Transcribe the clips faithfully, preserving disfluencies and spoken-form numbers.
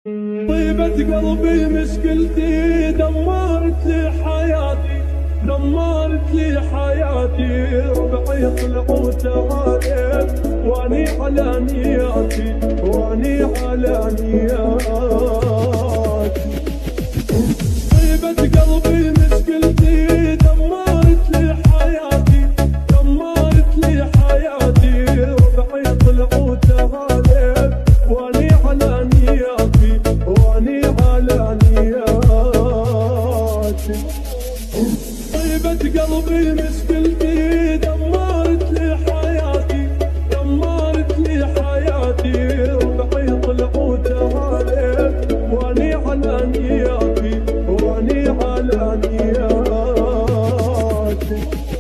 طيبة قلبي مشكلتي دمرت لي حياتي، دمرت لي حياتي. ربعي طلعوا تعاليت واني على نياتي، واني على نياتي. طيبة قلبي مشكلتي دمرت لي حياتي، دمرت لي حياتي. ربعي طلعوا تعاليت واني على نياتي، واني على نياتي. طيبة قلبي مشكلتي دمرت لي حياتي، دمرت لي حياتي. ربعي طلعوا تعاليت واني على نياتي، واني على نياتي.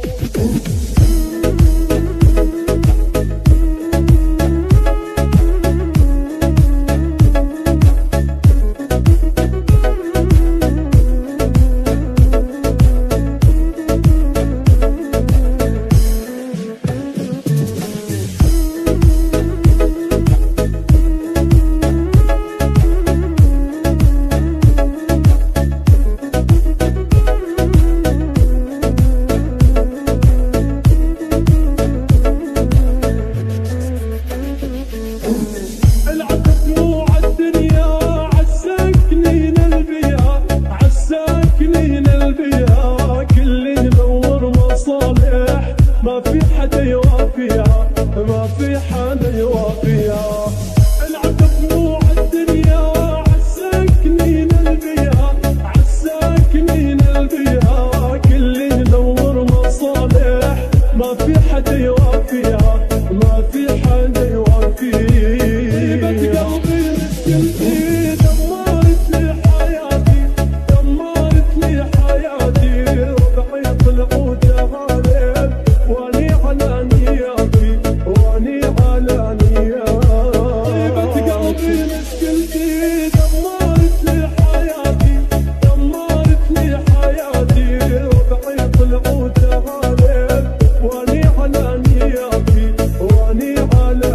ما في حدا يوافيها، ما في حدا يوافيها. العب دموع الدنيا عالساكنين البيها، عالساكنين البيها. كل يدور مصالح ما في حدا يوافيها، ما في حدا يوافيها. طيبة قلبي مشكلتي دمرت لي حياتي، دمرت لي حياتي. ربعي طلعوا تعاليت واني على نياتي، واني على نياتي. طيبة قلبي مشكلتي دمرت لي حياتي، دمرت لي حياتي. ربعي طلعوا تعاليت واني على نياتي، واني على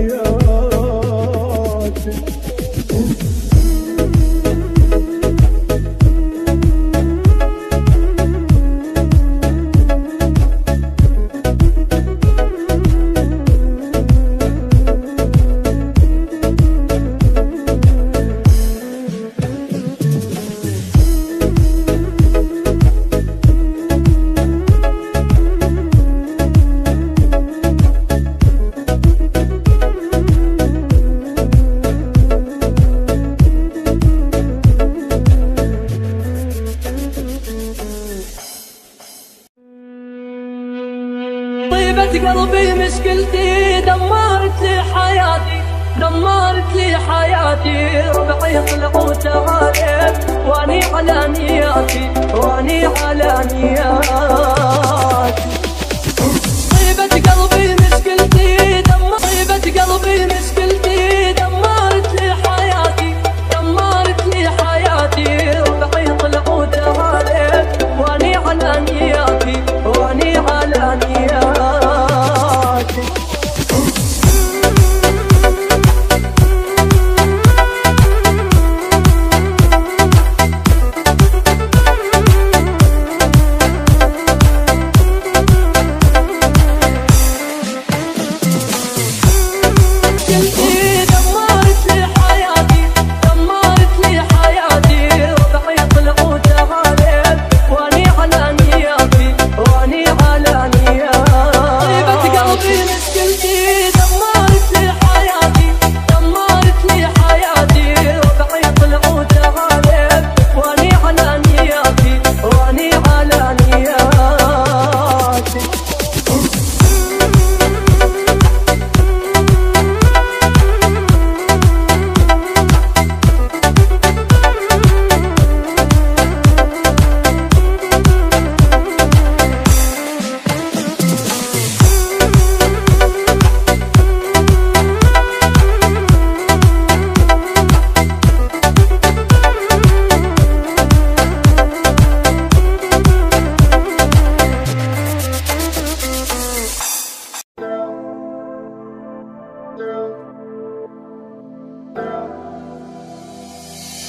نياتي. طيبة قلبي مشكلتي دمرت لي حياتي، دمرت لي حياتي. ربعي طلعوا تعاليت واني على نياتي، واني على نياتي. طيبة قلبي مشكلتي دمرت، طيبة قلبي مشكلتي دمرت لي حياتي، دمرت لي حياتي. ربعي طلعوا تعاليت واني على نياتي، واني على نياتي.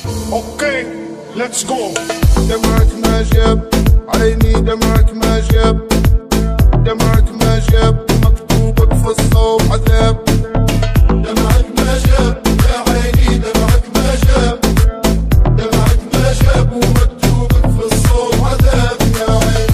اوكي ليتس جو. دمعك ما جاب عيني، دمعك ما جاب، دمعك ما جاب مكتوبك في الصوب عذاب. دمعك ما جاب يا عيني، دمعك ما جاب، دمعك ما جاب ومكتوبك في الصوب عذاب يا عيني.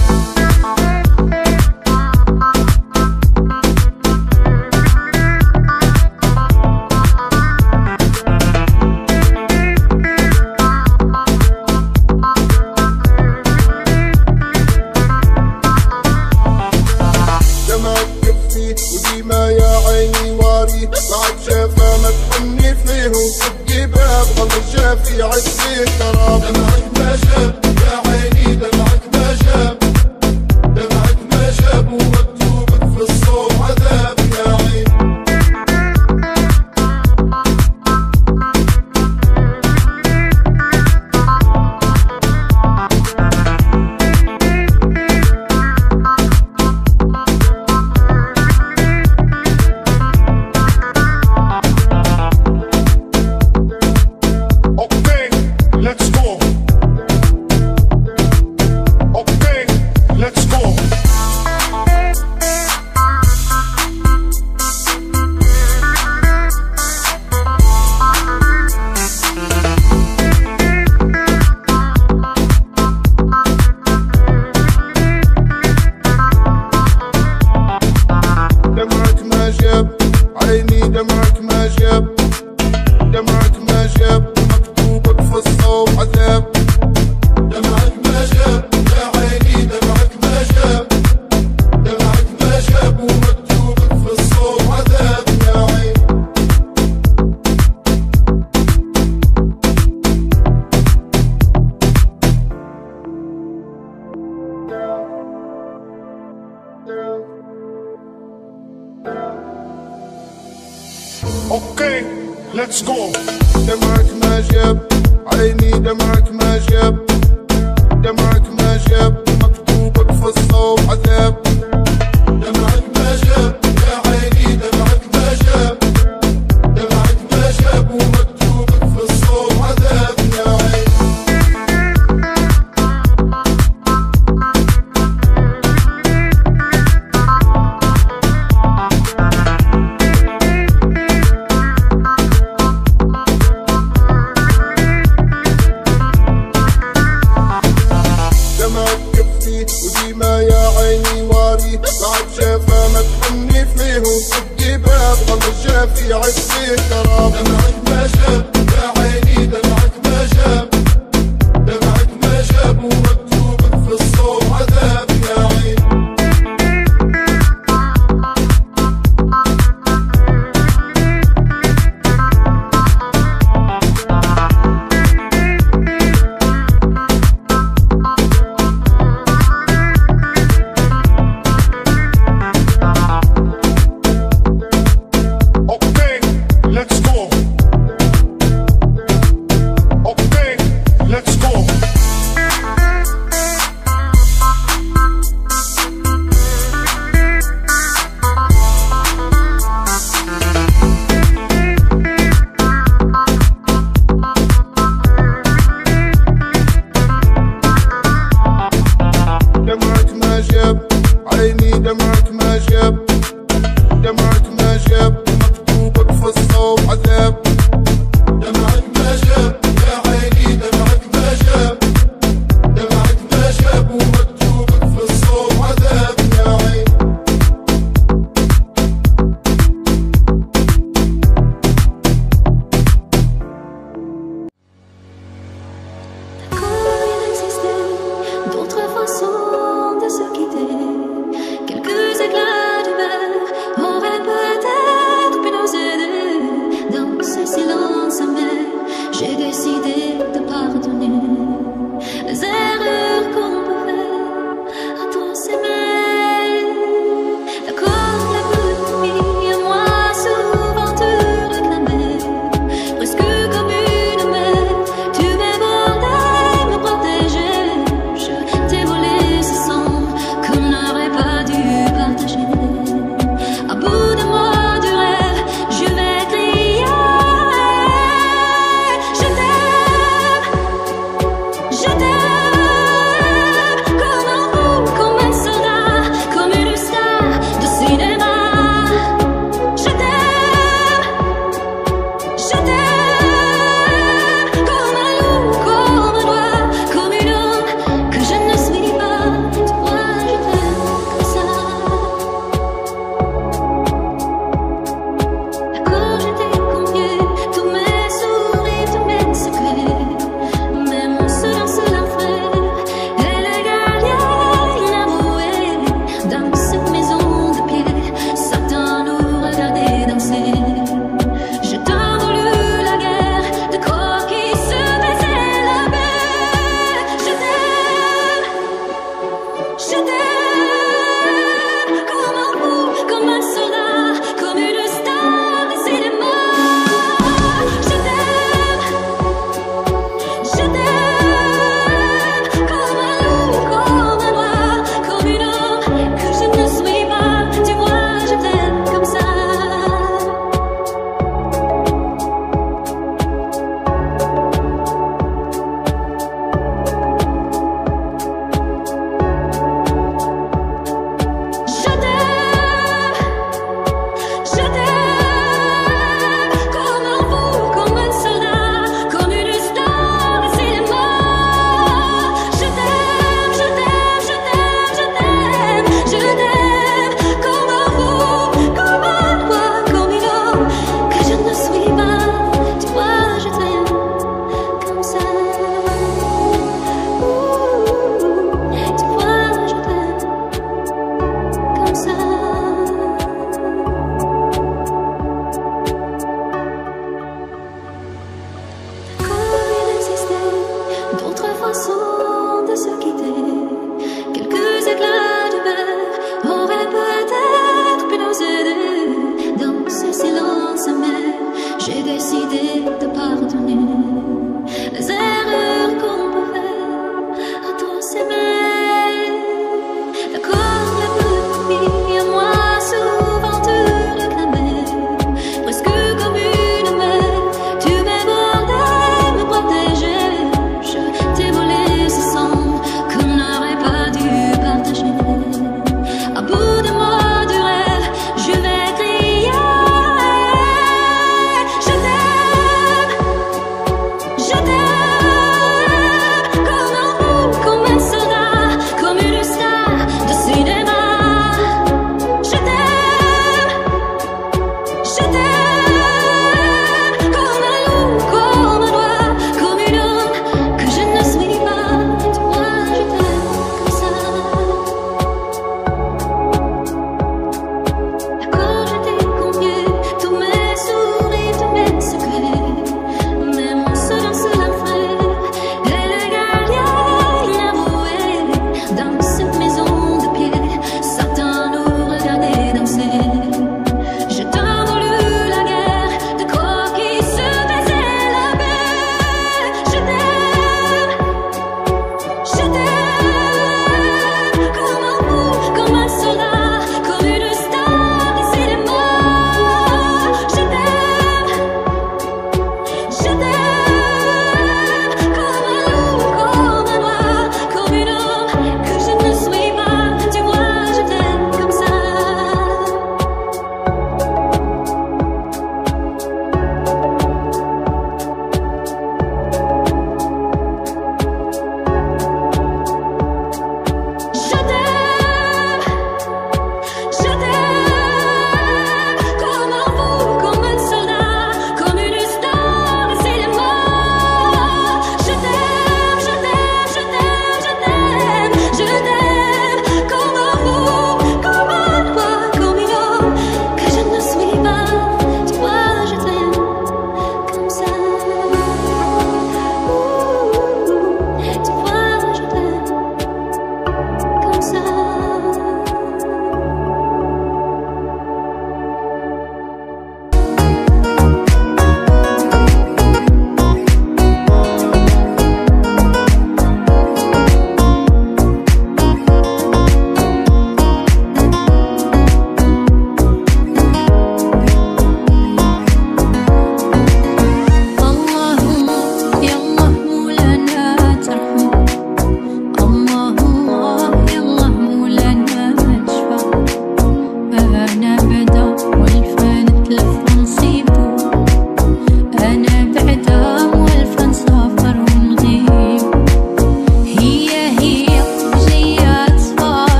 وديما يا عيني واري بعد شافا ما تحني فيه وسقي باب غض الشافي عزي تراب. دمعك ما جاب يا عيني، دمعك ما جاب، دمعك ما جاب ومكتوبك في الصوب عذاب يا عيني. دمعك ما جاب، دمعك ما جاب مكتوبك في الصوب عذاب. دمعك ما جاب يا عيني، دمعك ما جاب، دمعك ما جاب ومكتوبك في الصوب عذاب يا عيني. اوكي ليتس جو. دمعك ما جاب عيني، دمعك ما جاب، دمعك ما جاب مكتوبك في الصوب عذاب. دمعك ما جاب يا عيني، دمعك ما جاب، دمعك ما جاب ومكتوبك في الصوب عذاب يا عيني. وديما يا عيني واري بعد شافا ما تحني فيه وسقي باب غض الشافي عزي تراب. دمعك ما جاب يا عيني، دمعك ما جاب، دمعك ما جاب ومكتوبك في الصوب عذاب يا عيني. دمعك ما جاب عيني، دمعك ما جاب، دمعك ما جاب مكتوبك في الصوب عذاب. دمعك ما جاب يا عيني، دمعك ما جاب، دمعك ما جاب ومكتوبك في الصوب عذاب يا عيني. Quelques éclats de verre auraient peut-être pu nous aider dans ce silence amer. J'ai décidé de pardonner les erreurs qu'on peut faire à trop s'aimer. D'accord, la petite fille à moi souvent te réclamait, presque comme une mère. Tu m'ébordais, me protégeais. Je t'ai volé ce sang qu'on n'aurait pas dû partager. À bout de moi du rêve, je vais crier. Je t'aime.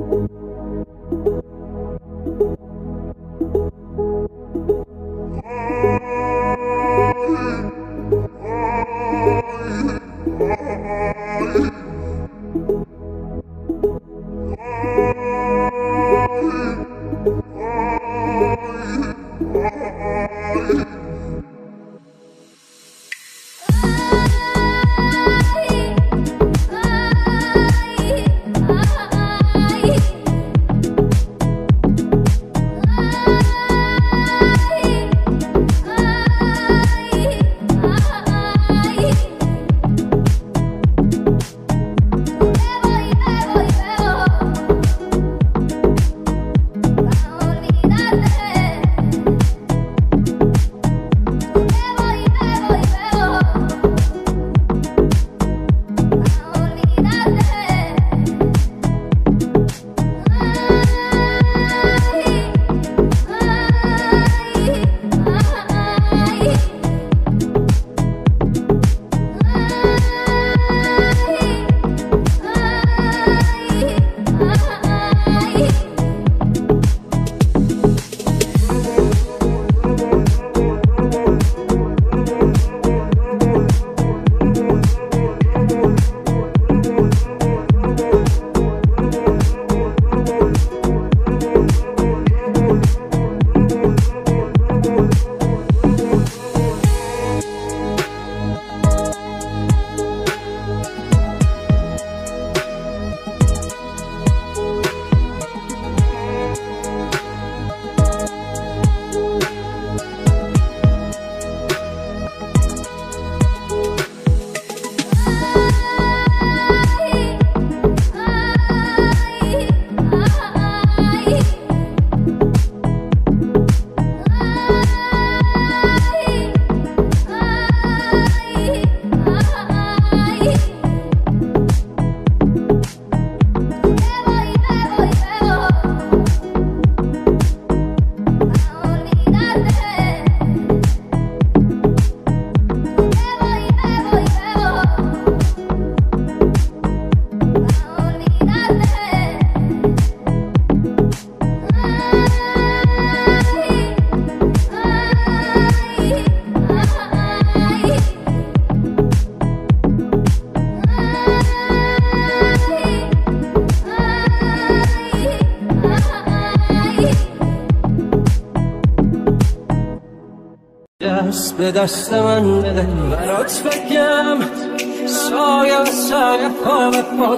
دست به دست من بده برات بگم سایه و سایه پا به پا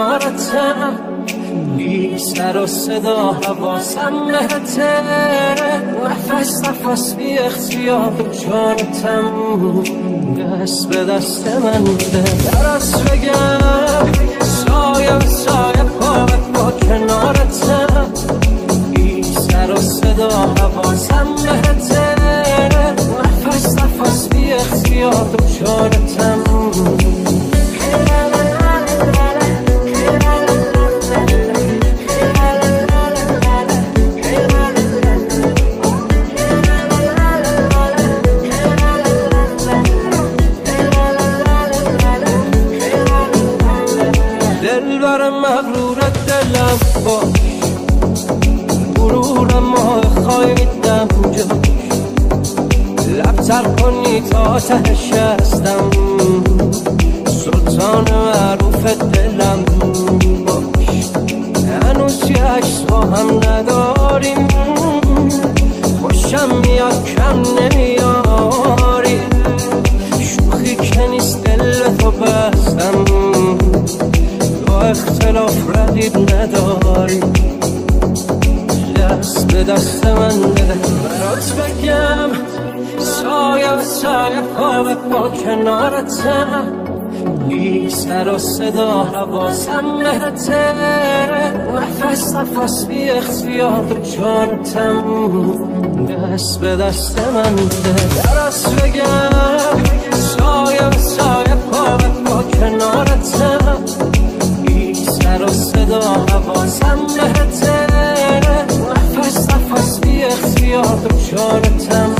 کنارتم بی سر و صدا حواسم بهته نفس نفس بی اختیار جانتم دست به دست من بده برات بگم سایه و سایه پا به پا کنارتم بی سر و صدا حواسم بهته نفس نفس بی اختیار جانتم دلبر مغرور دلم باش غرورم ماه خواهیدم جاش لبتر کنی تا تهش هستم سلطان معروف دلم باش هنوز یه عکس با هم نداریم خوشم میاد کم نمیاری شوخی که نیست دل تو بستم با اختلاف ردیب نداری دست به دست من بده برات بگم سایه و سایه پا به پا کنارتم بی سر و صدا حواسم بهته نفس نفس بی اختیار جانتم دست به دست من بده درست بگم سایه و سایه پا به پا کنارتم بی سر و صدا حواسم بهته نفس نفس بی اختیار جانتم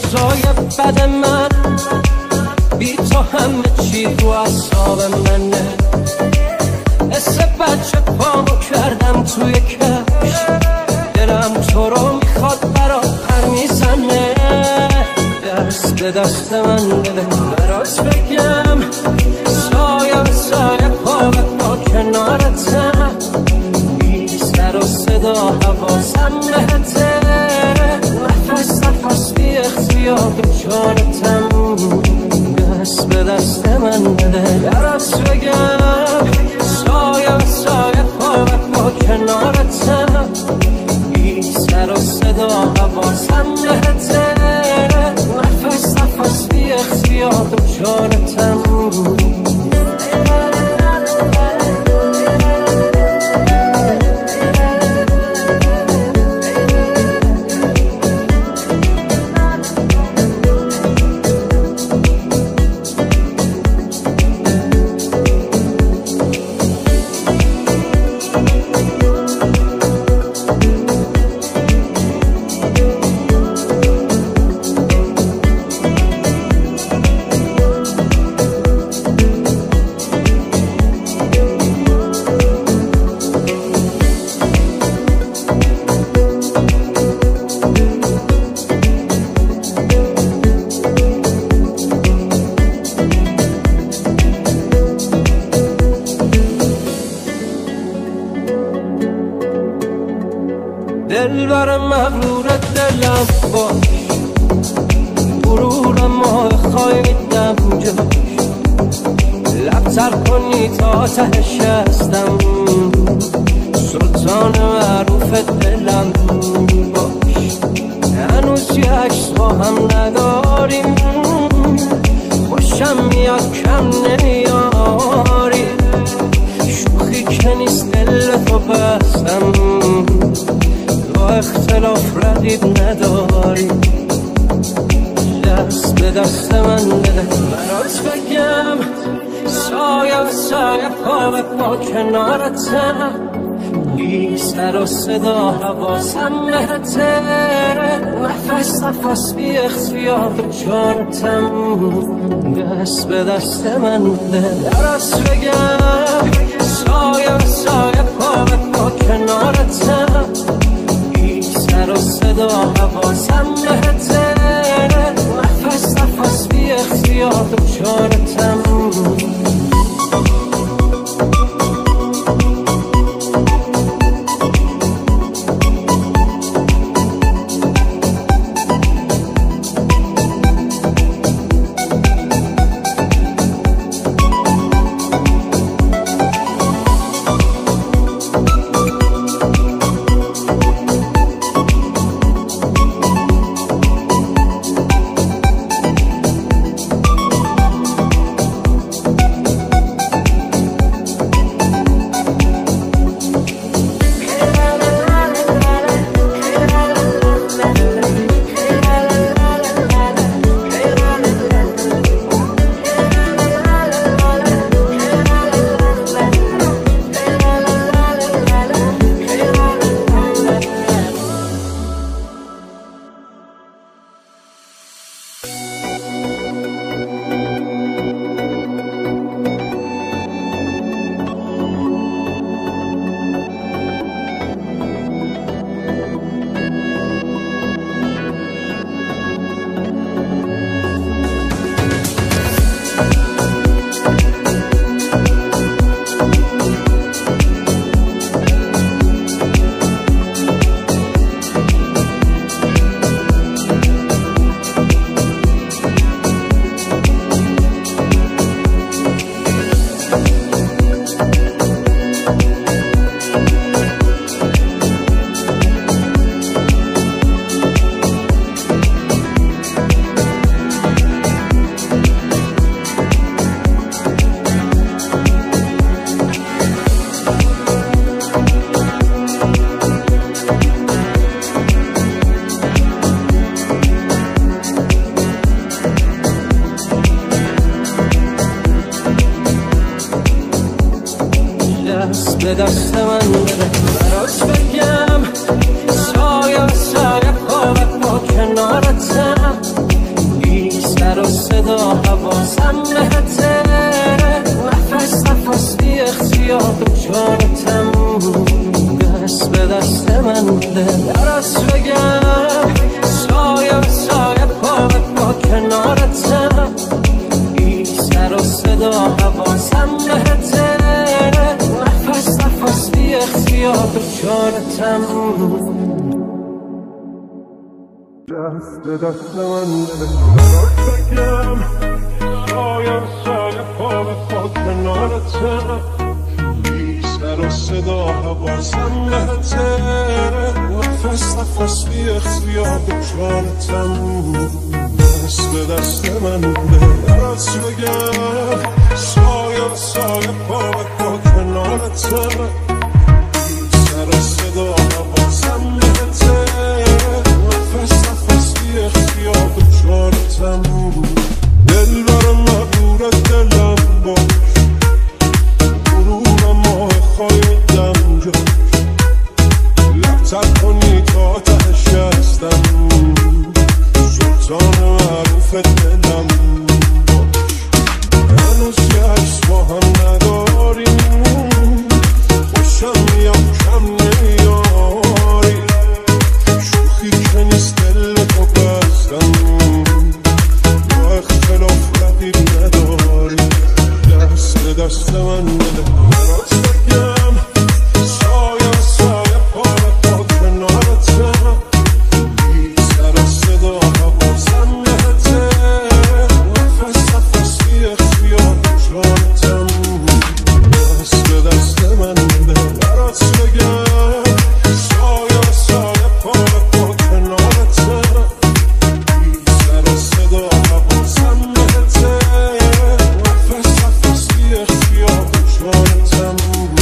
روزای بد من بی تو همه چی رو اعصاب منه. حس بچه پامو کردم توی کفش، دلم تو رو میخواد برا پر میزنه. دست به دست من بده برات بگم، سایه به سایه پا به پا کنارتم، بی سر و صدا حواسم بهته. نفس نفس بی اختیار به جانتم، دست به دست من بده برات بگم، سایه به سایه پا به پا کنارتم، بی سر و صدا حواسم بهته. نفس نفس بی اختیار به جانتم. دلبر مغرور دلم باش، غرور ماه خواهیدم جاش، لب تر کنی تا تهش هستم، سلطان معروف دلم باش. هنوز یه عکس با هم نداریم، خوشم میاد کم نمیاری، شوخی که نیست دل تو بستم، اختلاف ردید نداری. دست به دست من بده برات بگم، سایه به سایه پا به پا کنارتم، بی سر و صدا حواسم بهته. نفس نفس بی اختیار به جانتم، دست به دست من بده برات بگم، سایه به سایه پا به پا کنارتم، سر و صدا حواسم بهته. نفس نفس بی اختیار به جانتم. به دست من بده برات بگم، سایه سایه پا به پا کنارتم، صدا حواسم بهته نفس نفس بی اختیار جانتم دست به دست من بده درست بگم سایه سایه پا به پا کنارتم بی سر و صدا حواسم بهته نفس نفس بی اختیار جانتم دست به دست من بده درست بگم سایه سایه پا به پا کنارتم بی سر و صدا حواسم بهته نفس نفس بی اختیار جانتم دست به دست من بده درست بگم سایه سایه پا به پا کنارتم بی سر و صدا حواسم بهته نفس نفس بی اختیار جانتم دل برم مغرور دلم باش غرورم ماه خواهیدم جاش لب تر کنی تا تهش هستم سلطان معروف دلم باش هنوز یه عکس با هم نداریم خوشم میام کم نمیاری شوخی که نیست دل تو بستم با اختلاف رقیب نداری دست به دست من بده درست بگم سایه سایه پا به پا کنارتم بی سر و صدا حواسم بهته نفس نفس بی اختیار جانتم دست به دست من بده درست بگم سایه سایه پا به پا کنارتم بی سر و صدا حواسم بهته نفس نفس بی اختیار جانتم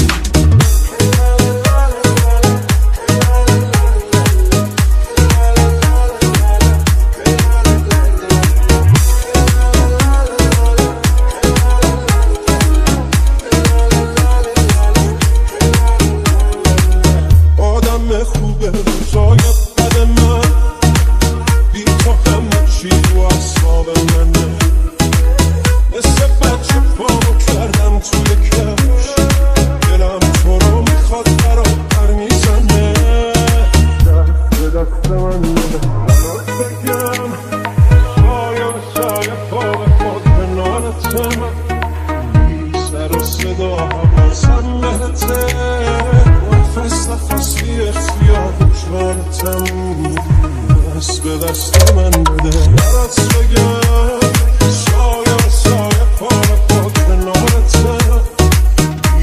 آدم خوبه روزای بد من بی تو همه چی رو اصاب منه مثل بچه پامو کردم توی کش دلم تو رو میخواد برابر میزنه دست به دست من بده درست بگم سایه سایه پا به پا کنارتم بی سر و صدا حواسم بهته نفس نفس بی اختیار جانتم دست به دست من بده درست بگم سایه سایه پا به پا کنارتم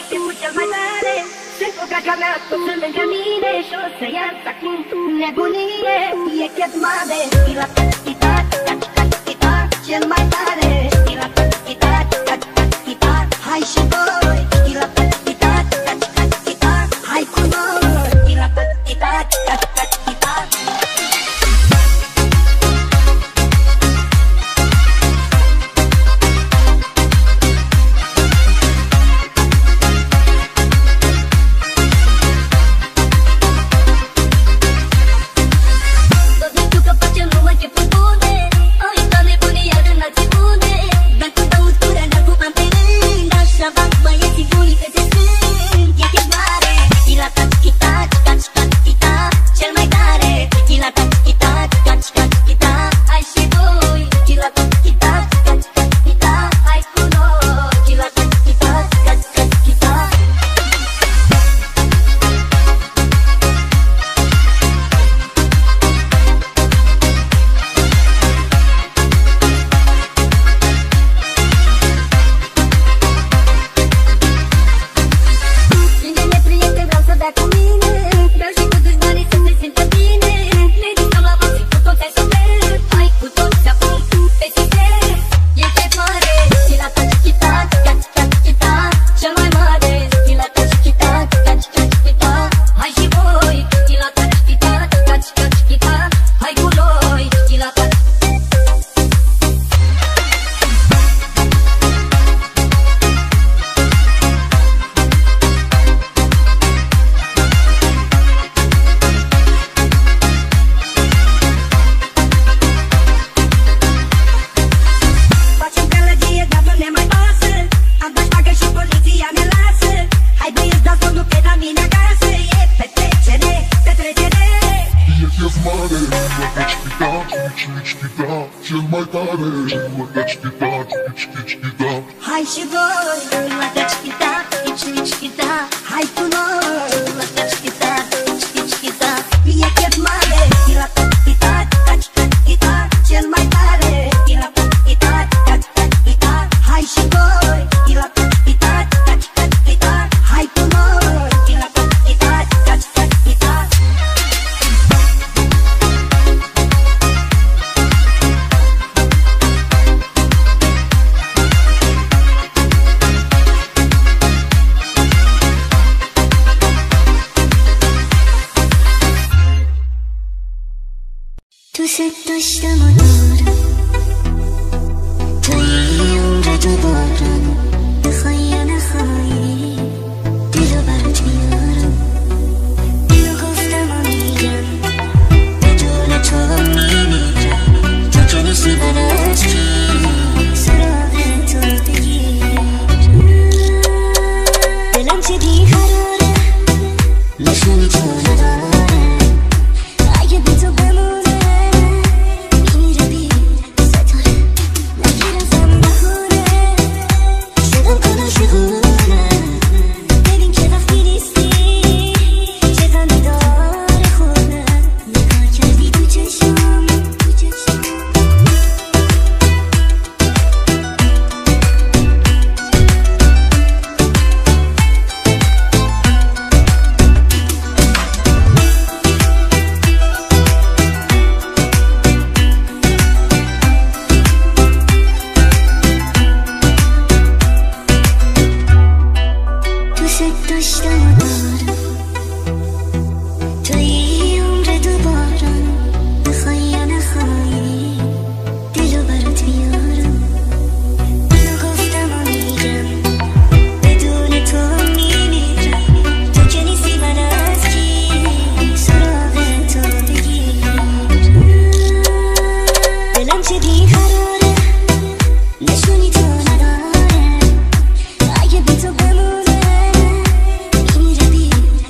timpul cel mai tare. Sunt cu dragea mea, tot sunt lângă mine și o să ies acum nebunie. E chet mare, tira, tira, tira, tira, cel mai tare. Tira, tira, tira, tira, hai și voi. Tira, tira, tira, tira, hai cu noi. Tira, tira, tira, tira. نشونی تو نداره اگه بی تو بمونه میمیره بی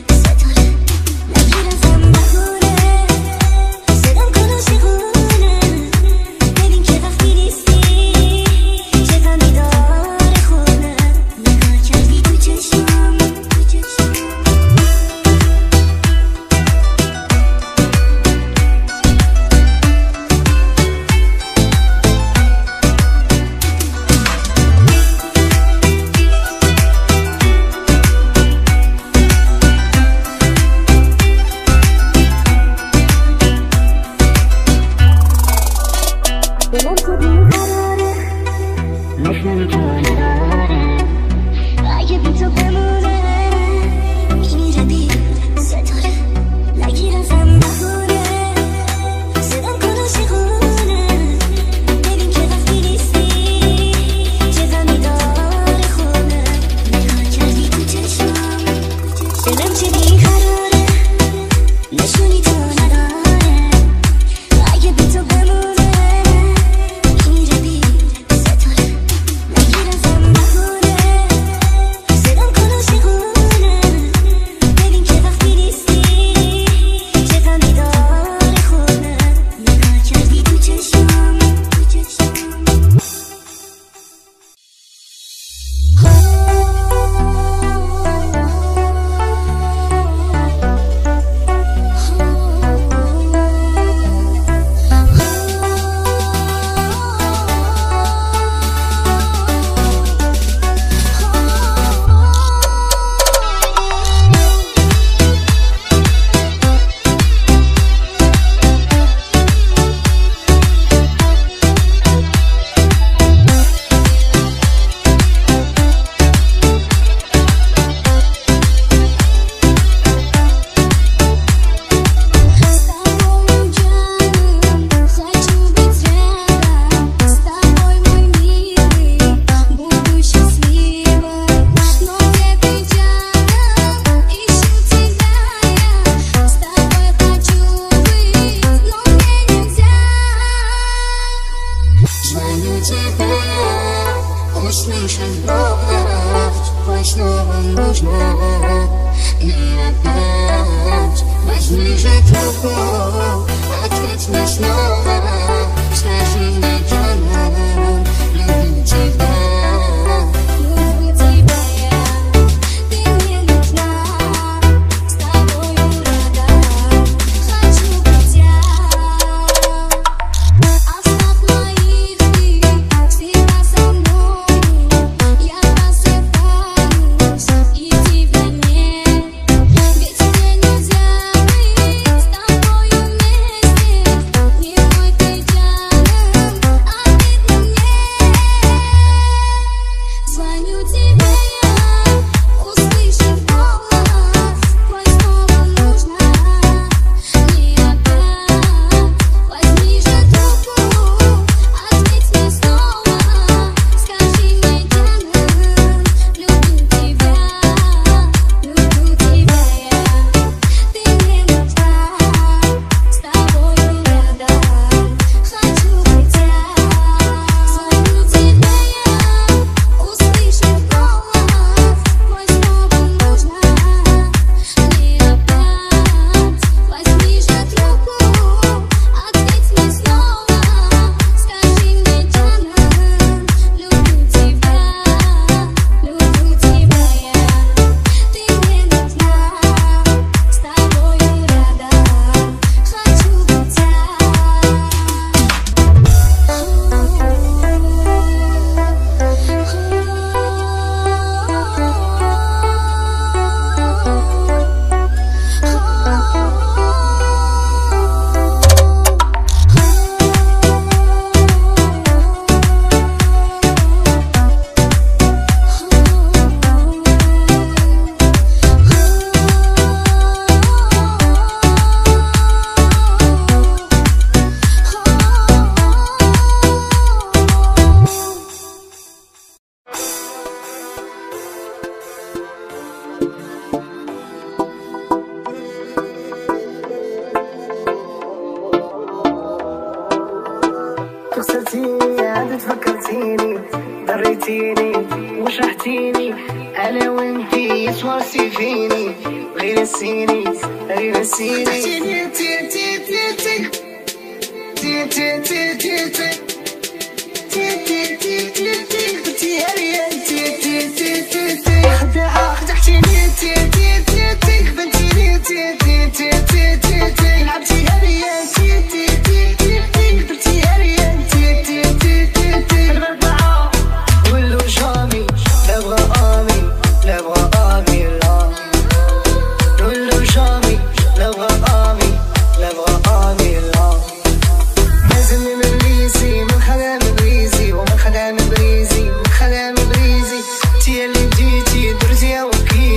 قصتيني عاد تفكرتيني ضريتيني وشرحتيني انا وانتي سوارتي فيني غير نسيني غير نسيني تي تي تي تي تي تي تي تي تي تي تي تي تي تي قلتي هريا تي تي تي تي تي خداعة خدعتيني تي تي تي تي خبنتيني تي تي تي تي تي تي لعبتي هريا تي تي تي تي تي قلتي هريا تي تي تي تي تي الربعة ولو جامي لا بغا امي لا بغا امي لا ولو جامي لا بغا امي لا بغا امي لا لازمني من ريسي من خلا من ريسي ومن خلا من بريزي من خلا من بريزي تي اللي بديتي درتي وكي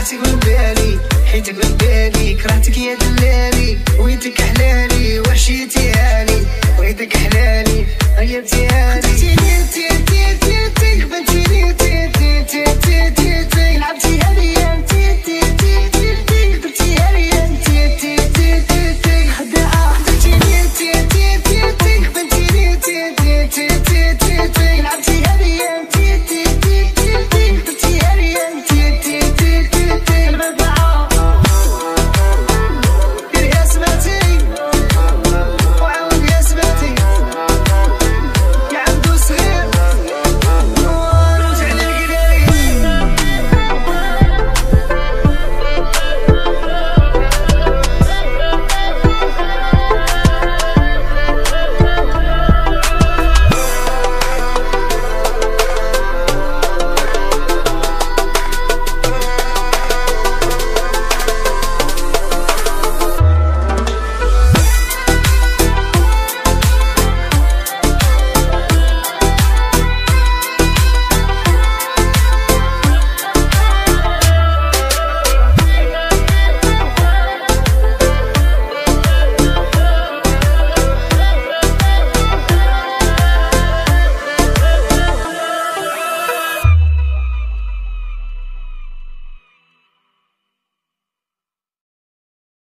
بغيتك من بالي حيتك من بالي كرهتك يا دلالي بغيتك حلالي وحشيتي هاني بغيتك حلالي غيرتي هاني قتلتيني انتي انتي انتي انتي قبلت